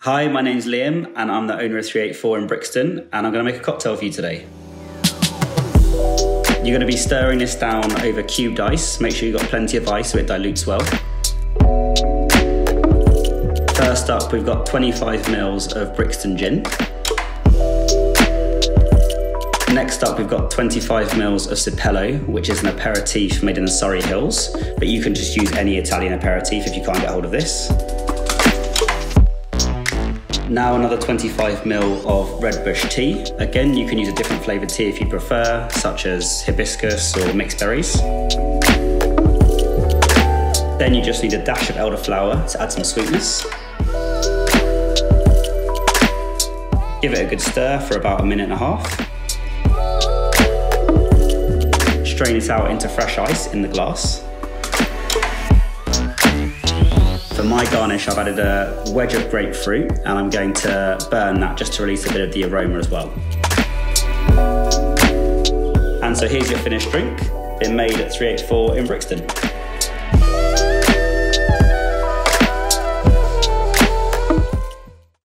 Hi, my name's Liam and I'm the owner of 384 in Brixton, and I'm going to make a cocktail for you today. You're going to be stirring this down over cubed ice. Make sure you've got plenty of ice so it dilutes well. First up, we've got 25 mils of Brixton gin. Next up, we've got 25 mils of Sipello, which is an aperitif made in the Surrey Hills, but you can just use any Italian aperitif if you can't get hold of this. Now another 25 ml of red bush tea. Again, you can use a different flavoured tea if you prefer, such as hibiscus or mixed berries. Then you just need a dash of elderflower to add some sweetness. Give it a good stir for about 1.5 minutes. Strain it out into fresh ice in the glass. For my garnish, I've added a wedge of grapefruit and I'm going to burn that just to release a bit of the aroma as well. And so here's your finished drink, been made at 384 in Brixton.